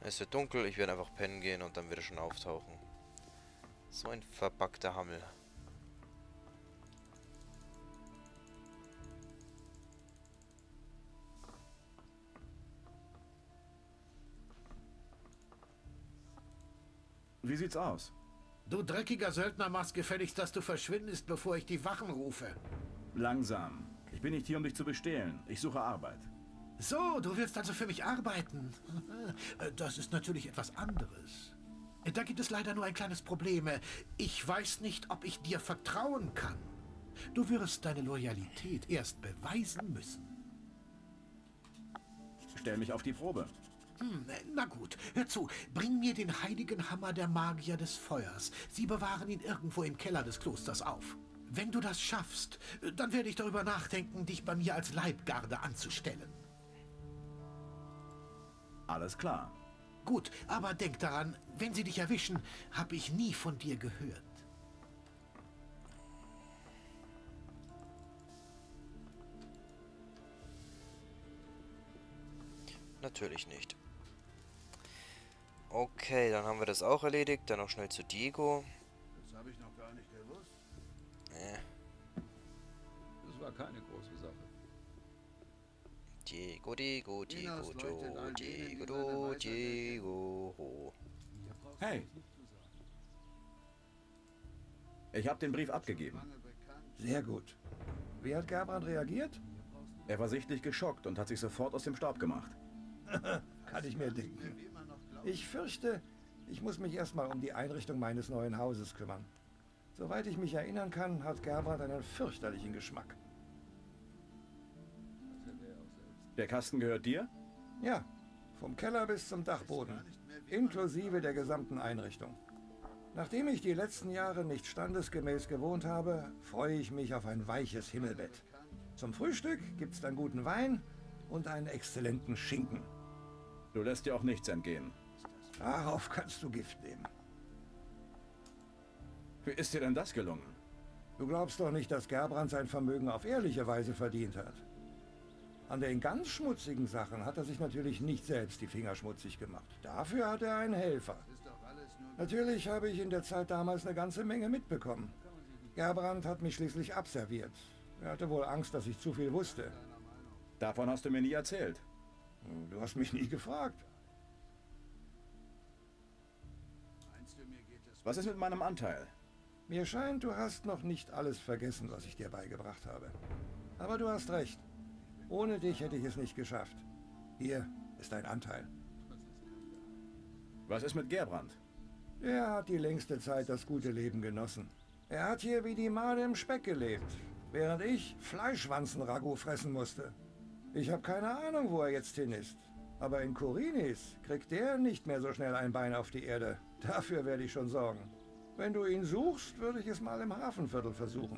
Es wird dunkel, ich werde einfach pennen gehen und dann wird er schon auftauchen. So ein verbackter Hammel. Wie sieht's aus? Du dreckiger Söldner, machst gefälligst, dass du verschwindest, bevor ich die Wachen rufe. Langsam. Ich bin nicht hier, um dich zu bestehlen. Ich suche Arbeit. So, du willst also für mich arbeiten. Das ist natürlich etwas anderes. Da gibt es leider nur ein kleines Problem. Ich weiß nicht, ob ich dir vertrauen kann. Du wirst deine Loyalität erst beweisen müssen. Stell mich auf die Probe. Na gut, hör zu. Bring mir den heiligen Hammer der Magier des Feuers. Sie bewahren ihn irgendwo im Keller des Klosters auf. Wenn du das schaffst, dann werde ich darüber nachdenken, dich bei mir als Leibgarde anzustellen. Alles klar. Gut, aber denk daran, wenn sie dich erwischen, habe ich nie von dir gehört. Natürlich nicht. Okay, dann haben wir das auch erledigt. Dann noch schnell zu Diego. Das habe ich noch gar nicht gewusst. Das war keine große Sache. Diego, Diego, Diego, Minos leuchtet all denen, Diego, die seine Weisheit Diego. Hey. Ich habe den Brief abgegeben. Lange bekannt. Sehr gut. Wie hat Gerbrand reagiert? Er war sichtlich geschockt und hat sich sofort aus dem Staub gemacht. Kann ich mir denken. Wie man noch glaubt. Ich fürchte, ich muss mich erstmal um die Einrichtung meines neuen Hauses kümmern. Soweit ich mich erinnern kann, hat Gerbrand einen fürchterlichen Geschmack. Der Kasten gehört dir? Ja, vom Keller bis zum Dachboden, inklusive der gesamten Einrichtung. Nachdem ich die letzten Jahre nicht standesgemäß gewohnt habe, freue ich mich auf ein weiches Himmelbett. Zum Frühstück gibt's dann guten Wein und einen exzellenten Schinken. Du lässt dir auch nichts entgehen. Darauf kannst du Gift nehmen. Wie ist dir denn das gelungen? Du glaubst doch nicht, dass Gerbrand sein Vermögen auf ehrliche Weise verdient hat. An den ganz schmutzigen Sachen hat er sich natürlich nicht selbst die Finger schmutzig gemacht. Dafür hat er einen Helfer. Ist doch alles nur Natürlich habe ich in der Zeit damals eine ganze Menge mitbekommen. Gerbrand hat mich schließlich abserviert. Er hatte wohl Angst, dass ich zu viel wusste. Davon hast du mir nie erzählt. Du hast mich nie gefragt. meinst du, mir geht es Was ist mit meinem Anteil? Mir scheint, du hast noch nicht alles vergessen, was ich dir beigebracht habe. Aber du hast recht. Ohne dich hätte ich es nicht geschafft. Hier ist dein Anteil. Was ist mit Gerbrand? Er hat die längste Zeit das gute Leben genossen. Er hat hier wie die Made im Speck gelebt, während ich Fleischwanzen-Ragout fressen musste. Ich habe keine Ahnung, wo er jetzt hin ist. Aber in Korinis kriegt der nicht mehr so schnell ein Bein auf die Erde. Dafür werde ich schon sorgen. Wenn du ihn suchst, würde ich es mal im Hafenviertel versuchen.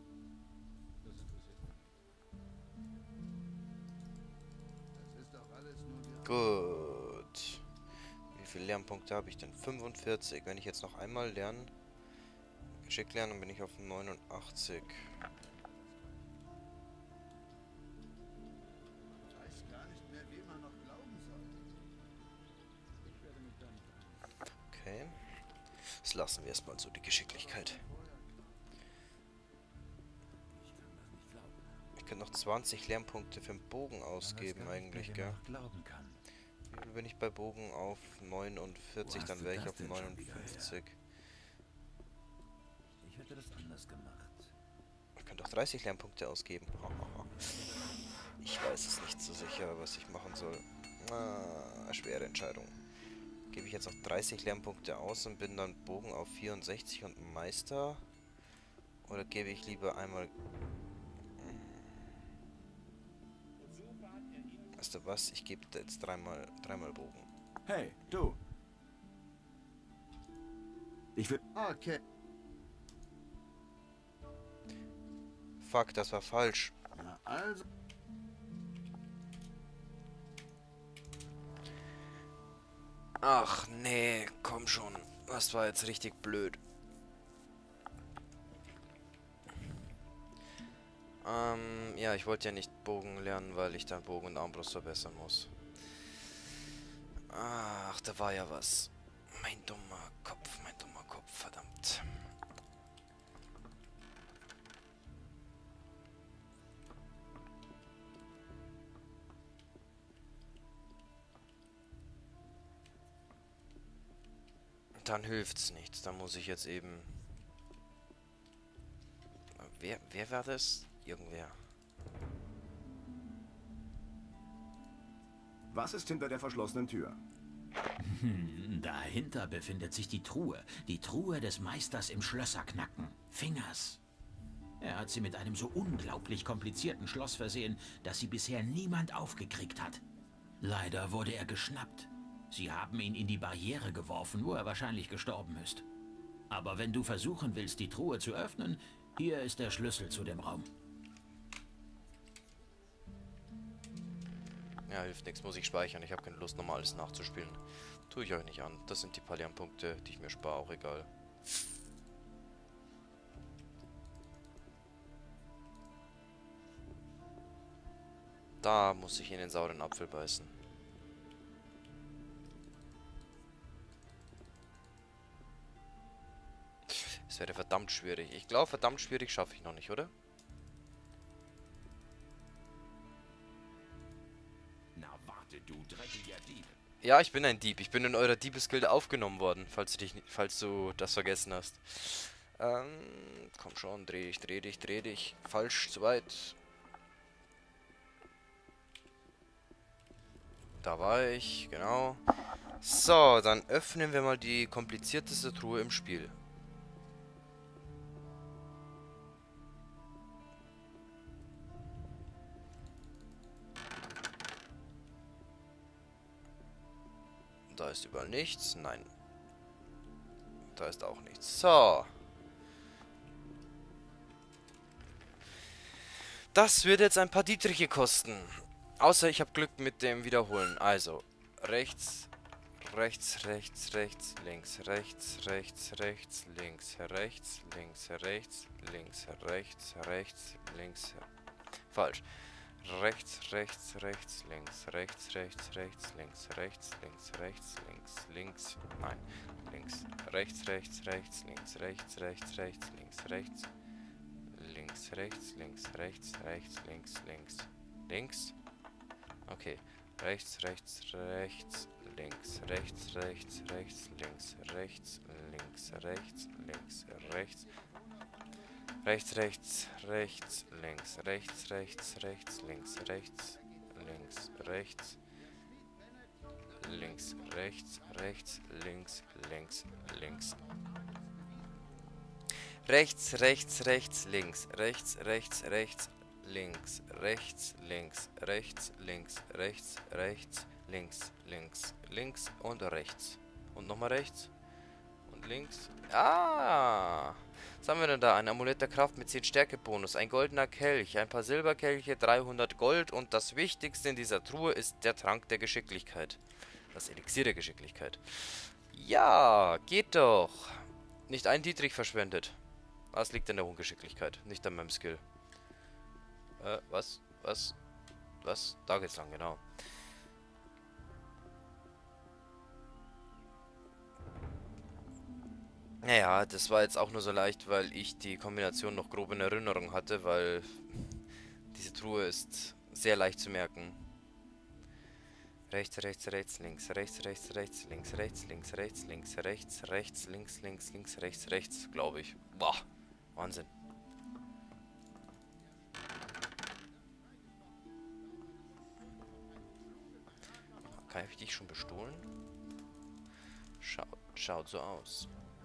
Das ist doch alles nur Gut. Wie viele Lernpunkte habe ich denn? 45. Wenn ich jetzt noch einmal lernen, Geschick lernen, dann bin ich auf 89. Ich weiß gar nicht mehr, wem man noch glauben soll. Okay. Das lassen wir erstmal so, die Geschicklichkeit. Ich könnte noch 20 Lernpunkte für den Bogen ausgeben eigentlich, gell? Glauben kann. Wie viel bin ich bei Bogen auf 49? Dann wäre ich auf 59. Ich hätte das anders gemacht. Ich könnte auch 30 Lernpunkte ausgeben. Ich weiß es nicht so sicher, was ich machen soll. Schwere Entscheidung. Gebe ich jetzt noch 30 Lernpunkte aus und bin dann Bogen auf 64 und Meister? Oder gebe ich lieber einmal... Weißt du was? Ich gebe jetzt dreimal Bogen. Hey, du. Ich will... Okay. Fuck, das war falsch. Na also. Ach nee, komm schon. Das war jetzt richtig blöd. Ja, ich wollte ja nicht Bogen lernen, weil ich dann Bogen und Armbrust verbessern muss. Ach, da war ja was. Mein dummer Kopf, verdammt. Dann hilft's nichts. Dann muss ich jetzt eben... Wer war das? Irgendwer. Was ist hinter der verschlossenen Tür? Dahinter befindet sich die Truhe des Meisters im Schlösserknacken, Fingers. Er hat sie mit einem so unglaublich komplizierten Schloss versehen, dass sie bisher niemand aufgekriegt hat. Leider wurde er geschnappt. Sie haben ihn in die Barriere geworfen, wo er wahrscheinlich gestorben ist. Aber wenn du versuchen willst, die Truhe zu öffnen, hier ist der Schlüssel zu dem Raum. Ja, hilft nichts. Muss ich speichern. Ich habe keine Lust, nochmal alles nachzuspielen. Tue ich euch nicht an. Das sind die paar Lernpunkte, die ich mir spare. Auch egal. Da muss ich in den sauren Apfel beißen. Es wäre verdammt schwierig. Ich glaube, verdammt schwierig schaffe ich noch nicht, oder? Na warte, du dreckiger Dieb. Ja, ich bin ein Dieb. Ich bin in eurer Diebesgilde aufgenommen worden, falls du das vergessen hast. Komm schon, dreh dich. Falsch, zu weit. Da war ich, genau. So, dann öffnen wir mal die komplizierteste Truhe im Spiel. Da ist überall nichts. Nein. Da ist auch nichts. So. Das wird jetzt ein paar Dietriche kosten. Außer ich habe Glück mit dem Wiederholen. Also, rechts, links, rechts, links. Falsch. Rechts, links. Nein, links. Rechts, links. Okay. Rechts, links. Rechts, links und rechts. Und nochmal rechts. Und links. Ah! Was haben wir denn da? Ein Amulett der Kraft mit 10 Stärke-Bonus, ein goldener Kelch, ein paar Silberkelche, 300 Gold und das Wichtigste in dieser Truhe ist der Trank der Geschicklichkeit. Das Elixier der Geschicklichkeit. Ja, geht doch. Nicht ein Dietrich verschwendet. Das liegt an der Ungeschicklichkeit, nicht an meinem Skill. Was? Da geht's lang, genau. Naja, das war jetzt auch nur so leicht, weil ich die Kombination noch grob in Erinnerung hatte, weil diese Truhe ist sehr leicht zu merken. Rechts, links, rechts, glaube ich. Boah, Wahnsinn. Kann ich dich schon bestohlen? Schaut so aus.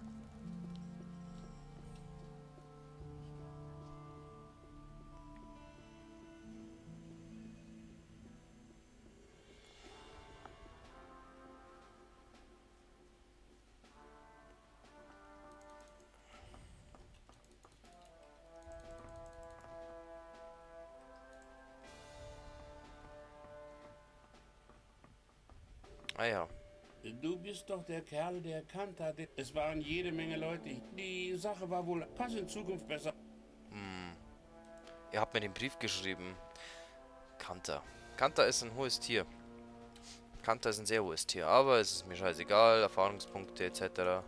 Ah ja. Du bist doch der Kerl, der Kanter. Es waren jede Menge Leute. Die Sache war wohl, pass in Zukunft besser. Ihr habt mir den Brief geschrieben. Kanter. Kanter ist ein hohes Tier. Kanter ist ein sehr hohes Tier, aber es ist mir scheißegal. Erfahrungspunkte etc.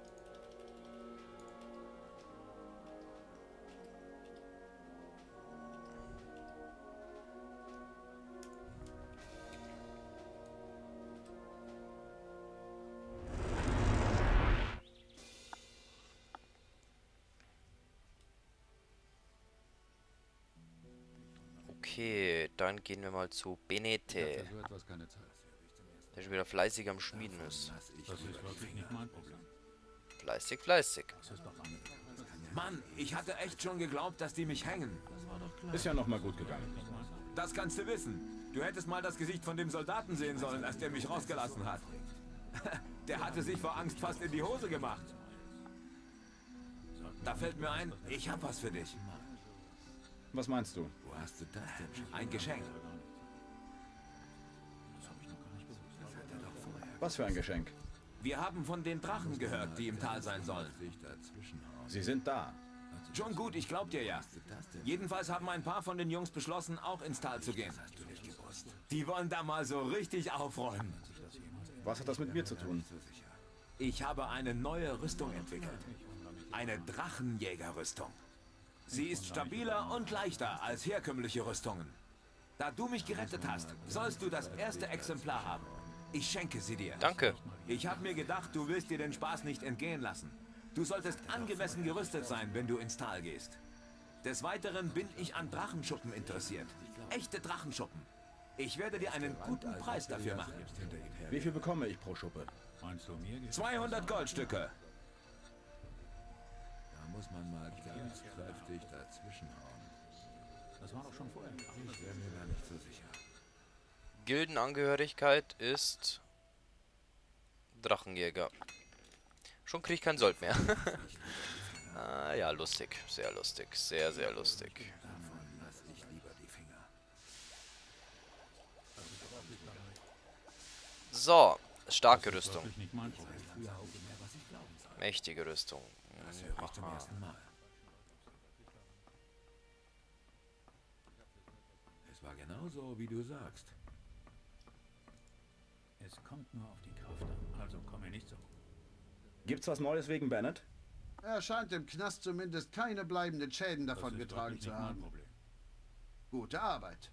Okay, dann gehen wir mal zu Benete. Für so etwas keine Zeit. Der schon wieder fleißig am Schmieden ist. Das ist wirklich nicht mein Problem. Fleißig, fleißig. Mann, ich hatte echt schon geglaubt, dass die mich hängen. Ist ja noch mal gut gegangen. Das kannst du wissen. Du hättest mal das Gesicht von dem Soldaten sehen sollen, als der mich rausgelassen hat. Der hatte sich vor Angst fast in die Hose gemacht. Da fällt mir ein, ich hab was für dich. Was meinst du? Wo hast du das denn? Ein Geschenk. Was für ein Geschenk? Wir haben von den Drachen gehört, die im Tal sein sollen. Sie sind da. Schon gut, ich glaub dir ja. Jedenfalls haben ein paar von den Jungs beschlossen, auch ins Tal zu gehen. Die wollen da mal so richtig aufräumen. Was hat das mit mir zu tun? Ich habe eine neue Rüstung entwickelt. Eine Drachenjägerrüstung. Sie ist stabiler und leichter als herkömmliche Rüstungen. Da du mich gerettet hast, sollst du das erste Exemplar haben. Ich schenke sie dir. Danke. Ich habe mir gedacht, du willst dir den Spaß nicht entgehen lassen. Du solltest angemessen gerüstet sein, wenn du ins Tal gehst. Des Weiteren bin ich an Drachenschuppen interessiert. Echte Drachenschuppen. Ich werde dir einen guten Preis dafür machen. Wie viel bekomme ich pro Schuppe? 200 Goldstücke. Da muss man mal ganz kräftig dazwischenhauen. Das war doch schon vorher. Ich wäre mir da nicht so sicher. Gildenangehörigkeit ist Drachenjäger. Schon kriege ich kein Sold mehr. Ah, ja, lustig. Sehr lustig. Sehr, sehr lustig. So, starke Rüstung. Mächtige Rüstung. Aha. Es war genauso, wie du sagst. Es kommt nur auf die Kraft an, also komm mir nicht so. Gibt's was Neues wegen Bennett? Er scheint im Knast zumindest keine bleibenden Schäden davon getragen zu haben. Gute Arbeit.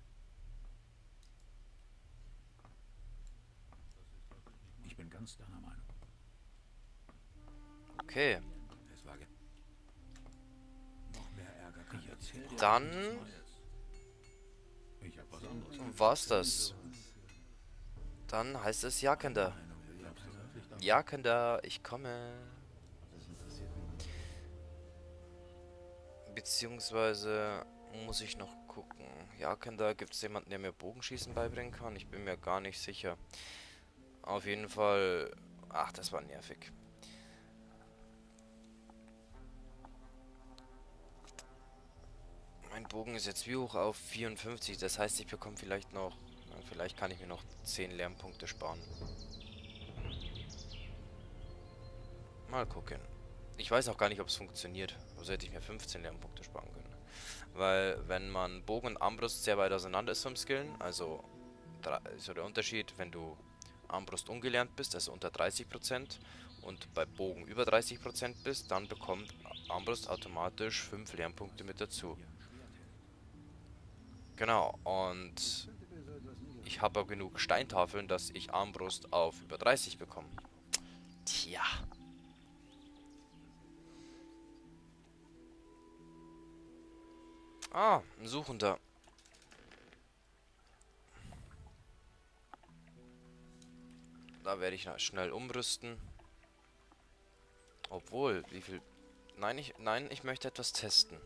Ich bin ganz deiner Meinung. Okay. Es war noch mehr Ärger. Ich erzähl dir Dann Ich hab was anderes. war's das. Dann heißt es Jagender. Jagender, ich komme. Beziehungsweise muss ich noch gucken. Jagender, gibt es jemanden, der mir Bogenschießen beibringen kann? Ich bin mir gar nicht sicher. Auf jeden Fall. Ach, das war nervig. Mein Bogen ist jetzt wie hoch auf 54. Das heißt, ich bekomme vielleicht noch. Vielleicht kann ich mir noch 10 Lernpunkte sparen. Mal gucken. Ich weiß auch gar nicht, ob es funktioniert. Also hätte ich mir 15 Lernpunkte sparen können. Weil, wenn man Bogen und Armbrust sehr weit auseinander ist vom Skillen, also ist der Unterschied, wenn du Armbrust ungelernt bist, also unter 30% und bei Bogen über 30% bist, dann bekommt Armbrust automatisch 5 Lernpunkte mit dazu. Genau, und ich habe auch genug Steintafeln, dass ich Armbrust auf über 30 bekomme. Tja. Ah, ein Suchender. Da werde ich schnell umrüsten. Obwohl, wie viel... Nein, ich möchte etwas testen.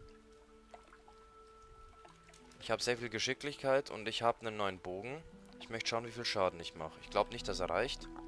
Ich habe sehr viel Geschicklichkeit und ich habe einen neuen Bogen. Ich möchte schauen, wie viel Schaden ich mache. Ich glaube nicht, dass er reicht.